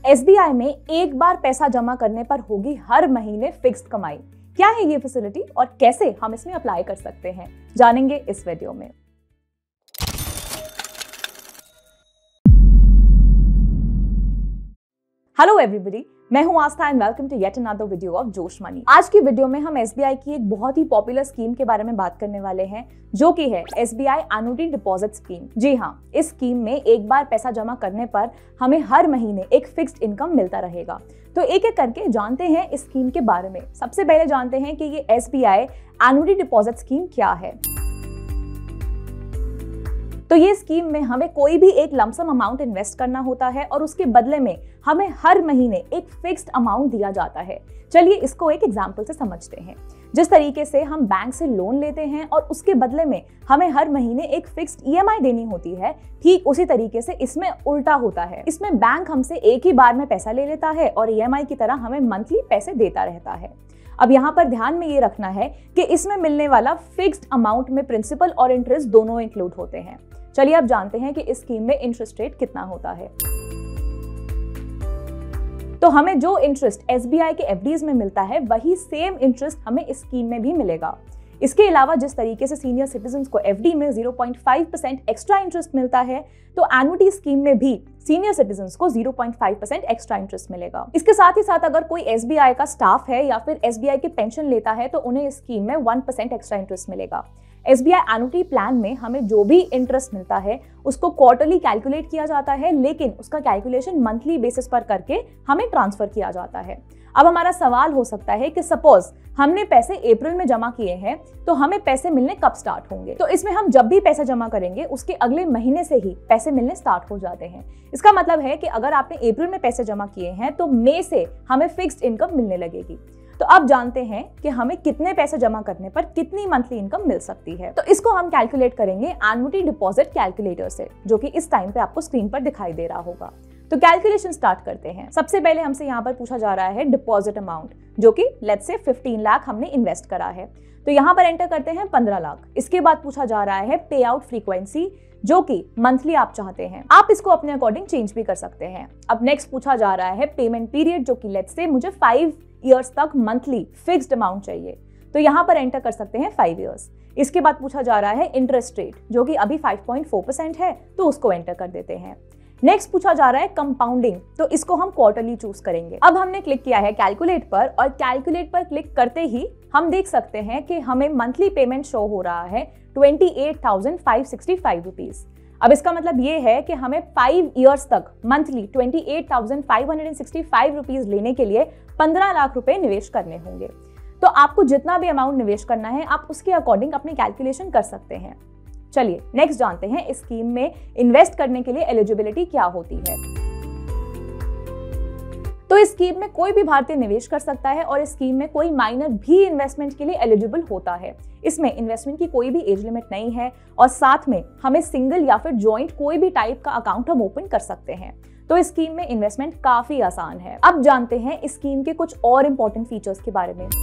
SBI में एक बार पैसा जमा करने पर होगी हर महीने फिक्स्ड कमाई। क्या है ये फैसिलिटी और कैसे हम इसमें अप्लाई कर सकते हैं, जानेंगे इस वीडियो में। हेलो एवरीबॉडी, मैं हूं Aastha and welcome to yet another video of Josh money. आज की वीडियो में हम एसबीआई की एक बहुत ही पॉपुलर स्कीम के बारे में बात करने वाले हैं, जो कि है एसबीआई एन्युटी डिपॉजिट स्कीम। जी हाँ, इस स्कीम में एक बार पैसा जमा करने पर हमें हर महीने एक फिक्स्ड इनकम मिलता रहेगा। तो एक एक करके जानते हैं इस स्कीम के बारे में। सबसे पहले जानते हैं कि ये एसबीआई एन्युटी डिपॉजिट स्कीम क्या है। तो ये स्कीम में हमें कोई भी एक लमसम अमाउंट इन्वेस्ट करना होता है और उसके बदले में हमें हर महीने एक फिक्स्ड अमाउंट दिया जाता है। चलिए इसको एक एग्जांपल से समझते हैं। जिस तरीके से हम बैंक से लोन लेते हैं और उसके बदले में हमें हर महीने एक फिक्स्ड ईएमआई देनी होती है, ठीक उसी तरीके से इसमें उल्टा होता है। इसमें बैंक हमसे एक ही बार में पैसा ले लेता है और ईएमआई की तरह हमें मंथली पैसे देता रहता है। अब यहाँ पर ध्यान में ये रखना है कि इसमें मिलने वाला फिक्स्ड अमाउंट में प्रिंसिपल और इंटरेस्ट दोनों इंक्लूड होते हैं। चलिए अब जानते हैं कि इस स्कीम में इंटरेस्ट रेट कितना होता है। तो हमें जो इंटरेस्ट एसबीआई के एफडीज में मिलता है, वही सेम इंटरेस्ट हमें इस स्कीम में भी मिलेगा। इसके अलावा जिस तरीके से सीनियर सिटीजन्स को एफडी में 0.5% एक्स्ट्रा इंटरेस्ट मिलता है, तो एन्युटी स्कीम में भी सीनियर सिटीजन्स को 0.5% एक्स्ट्रा इंटरेस्ट मिलेगा। इसके साथ ही साथ अगर कोई एसबीआई का स्टाफ है या फिर एसबीआई की पेंशन लेता है, तो उन्हें इस स्कीम में 1% एक्स्ट्रा इंटरेस्ट मिलेगा। एसबीआई एन्युटी प्लान में हमें जो भी इंटरेस्ट मिलता है उसको क्वार्टरली कैलकुलेट किया जाता है, लेकिन उसका कैलकुलेशन मंथली बेसिस पर करके हमें ट्रांसफर किया जाता है। अब हमारा सवाल हो सकता है कि सपोज हमने पैसे अप्रैल में जमा किए हैं, तो हमें पैसे मिलने कब स्टार्ट होंगे। तो इसमें हम जब भी पैसा जमा करेंगे उसके अगले महीने से ही पैसे मिलने स्टार्ट हो जाते हैं। इसका मतलब है कि अगर आपने अप्रैल में पैसे जमा किए हैं तो मई से हमें फिक्स्ड इनकम मिलने लगेगी। तो अब जानते हैं कि हमें कितने पैसे जमा करने पर कितनी मंथली इनकम मिल सकती है। तो इसको हम कैलकुलेट करेंगे एन्युटी डिपॉजिट कैलकुलेटर से, जो कि इस टाइम पे आपको स्क्रीन पर दिखाई दे रहा होगा। तो कैलकुलेशन स्टार्ट करते हैं। सबसे पहले हमसे यहाँ पर पूछा जा रहा है डिपॉजिट अमाउंट, जो कि लेट्स से 15 लाख हमने इन्वेस्ट करा है। तो यहाँ पर एंटर करते हैं 15 लाख। इसके बाद पूछा जा रहा है पे आउट फ्रीक्वेंसी, जो कि मंथली आप चाहते हैं। आप इसको अपने अकॉर्डिंग चेंज भी कर सकते हैं। अब नेक्स्ट पूछा जा रहा है पेमेंट पीरियड, जो कि लेट्स से मुझे 5 ईयर्स तक मंथली फिक्स्ड अमाउंट चाहिए। तो यहाँ पर एंटर कर सकते हैं 5 ईयर्स। इसके बाद पूछा जा रहा है इंटरेस्ट रेट, जो कि अभी 5.4% है, तो उसको एंटर कर देते हैं। नेक्स्ट पूछा जा रहा है कंपाउंडिंग, तो इसको हम क्वार्टरली चूज करेंगे। अब हमने क्लिक किया है कैलकुलेट पर, और कैलकुलेट पर क्लिक करते ही हम देख सकते हैं कि हमें मंथली पेमेंट शो हो रहा है 28,565 रुपीज। अब इसका मतलब ये है कि हमें 5 ईयर्स तक मंथली 28,565 रुपीज लेने के लिए 15 लाख रुपए निवेश करने होंगे। तो आपको जितना भी अमाउंट निवेश करना है, आप उसके अकॉर्डिंग अपनी कैलकुलेशन कर सकते हैं। चलिए नेक्स्ट जानते हैं इस स्कीम में इन्वेस्ट करने के लिए एलिजिबिलिटी क्या होती है। तो इस स्कीम में कोई भी भारतीय निवेश कर सकता है और इस स्कीम में कोई माइनर भी इन्वेस्टमेंट के लिए एलिजिबल होता है। इसमें इन्वेस्टमेंट की कोई भी एज लिमिट नहीं है और साथ में हमें सिंगल या फिर जॉइंट कोई भी टाइप का अकाउंट हम ओपन कर सकते हैं। तो इस स्कीम में इन्वेस्टमेंट काफी आसान है। अब जानते हैं इस स्कीम के कुछ और इंपॉर्टेंट फीचर्स के बारे में।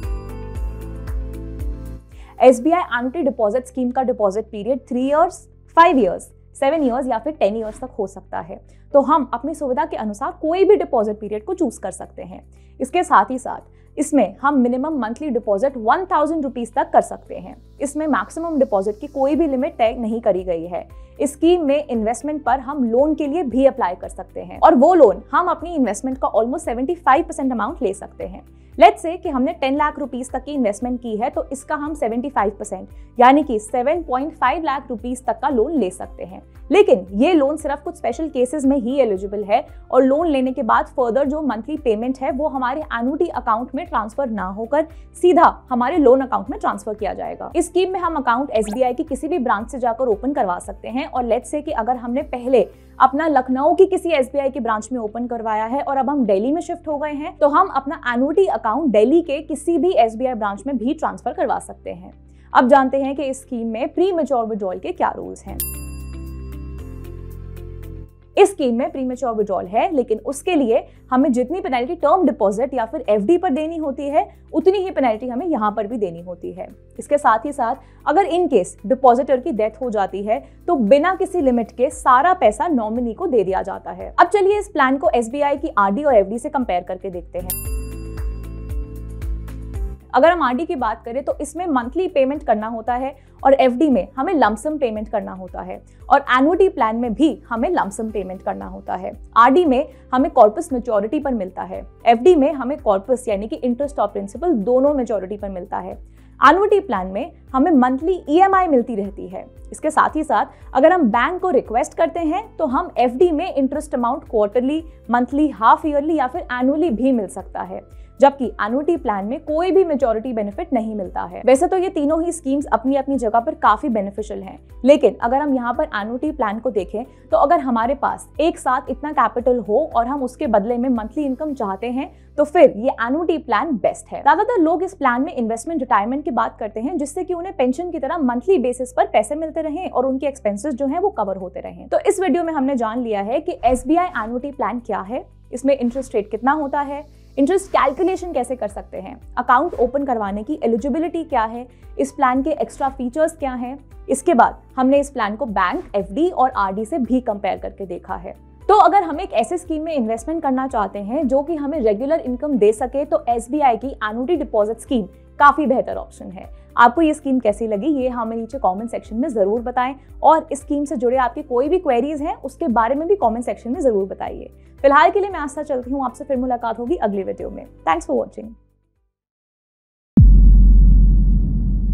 एसबीआई एन्युटी डिपॉजिट स्कीम का deposit period 3 years, 5 years, 7 years या फिर 10 ईयर्स तक हो सकता है। तो हम अपनी सुविधा के अनुसार कोई भी डिपॉजिट पीरियड को चूज कर सकते हैं। इसके साथ ही साथ इसमें हम मिनिमम मंथली डिपॉजिट 1000 रुपीज तक कर सकते हैं। इसमें मैक्सिमम डिपॉजिट की कोई भी लिमिट तय नहीं करी गई है। इस स्कीम में इन्वेस्टमेंट पर हम लोन के लिए भी अप्लाई कर सकते हैं, और वो लोन हम अपनी इन्वेस्टमेंट का ऑलमोस्ट 75% अमाउंट ले सकते हैं। लेट्स से कि हमने 10 लाख रुपीस तक की इन्वेस्टमेंट की है, तो इसका हम 75% यानी कि 7.5 लाख रुपीस तक का लोन ले सकते हैं। लेकिन ये लोन सिर्फ कुछ स्पेशल केसेस में ही एलिजिबल है, और लोन लेने के बाद फर्दर जो मंथली पेमेंट है वो हमारे एन्युटी अकाउंट में ट्रांसफर ना होकर सीधा हमारे लोन अकाउंट में ट्रांसफर किया जाएगा। इस स्कीम में हम अकाउंट एसबीआई की किसी भी ब्रांच से जाकर ओपन करवा सकते हैं। और लेट्स से कि अगर हमने पहले अपना लखनऊ की किसी एसबीआई की ब्रांच में ओपन करवाया है और अब हम दिल्ली में शिफ्ट हो गए हैं, तो हम अपना एन्युटी अकाउंट दिल्ली के किसी भी एसबीआई ब्रांच में भी ट्रांसफर करवा सकते हैं। अब जानते हैं कि इस स्कीम में प्री मैच्योर विड्रॉल के क्या रूल्स हैं। इस स्कीम में प्रीमेच्योर विड्रॉल है, लेकिन उसके लिए हमें जितनी पेनल्टी टर्म डिपॉजिट या फिर एफडी पर देनी होती है उतनी ही पेनल्टी हमें यहाँ पर भी देनी होती है। इसके साथ ही साथ अगर इन केस डिपॉजिटर की डेथ हो जाती है तो बिना किसी लिमिट के सारा पैसा नॉमिनी को दे दिया जाता है। अब चलिए इस प्लान को एसबीआई की आरडी और एफडी से कंपेयर करके देखते हैं। अगर हम आरडी की बात करें तो इसमें मंथली पेमेंट करना होता है और एफडी में हमें लमसम पेमेंट करना होता है और एन्युटी प्लान में भी हमें लमसम पेमेंट करना होता है। आरडी में हमें कॉर्पस मैच्योरिटी पर मिलता है, एफडी में हमें कॉर्पस यानी कि इंटरेस्ट और प्रिंसिपल दोनों मैच्योरिटी पर मिलता है। एन्युटी प्लान में हमें मंथली ईएमआई मिलती रहती है। इसके साथ ही साथ अगर हम बैंक को रिक्वेस्ट करते हैं तो हम एफडी में interest amount quarterly, monthly, half yearly या फिर एनुअली भी मिल सकता है, जबकि एन्युटी प्लान में कोई भी मैच्योरिटी बेनिफिट नहीं मिलता है। वैसे तो ये तीनों ही स्कीम्स अपनी अपनी जगह पर काफी बेनिफिशियल हैं, लेकिन अगर हम यहाँ पर एन्युटी प्लान को देखें तो अगर हमारे पास एक साथ इतना कैपिटल हो और हम उसके बदले में मंथली इनकम चाहते हैं तो फिर ये एन्युटी प्लान बेस्ट है। ज्यादातर लोग इस प्लान में इन्वेस्टमेंट रिटायरमेंट की बात करते हैं, जिससे कि उन्हें पेंशन की तरह मंथली बेसिस पर पैसे मिलते रहें और उनके एक्सपेंसेस जो हैं वो कवर होते रहें। तो इस वीडियो में हमने जान लिया है कि एसबीआई एन्युटी प्लान क्या है, इसमें इंटरेस्ट रेट कितना होता है, इंटरेस्ट कैलकुलेशन कैसे कर सकते हैं, अकाउंट ओपन करवाने की एलिजिबिलिटी क्या है, इस प्लान के एक्स्ट्रा फीचर्स क्या हैं। इसके बाद हमने इस प्लान को बैंक, एफडी और आरडी से भी कंपेयर करके देखा है। तो अगर हम एक ऐसे स्कीम में इन्वेस्टमेंट करना चाहते हैं जो कि हमें रेगुलर इनकम दे सके तो एसबीआई की एन्युटी डिपॉजिट स्कीम काफी बेहतर ऑप्शन है। आपको ये स्कीम कैसी लगी ये हमें नीचे कमेंट सेक्शन में जरूर बताएं और इस स्कीम से जुड़े आपके कोई भी क्वेरीज हैं उसके बारे में भी कमेंट सेक्शन में जरूर बताइए। फिलहाल के लिए मैं आस्था चलती हूँ, आपसे फिर मुलाकात होगी अगली वीडियो में। Thanks for watching.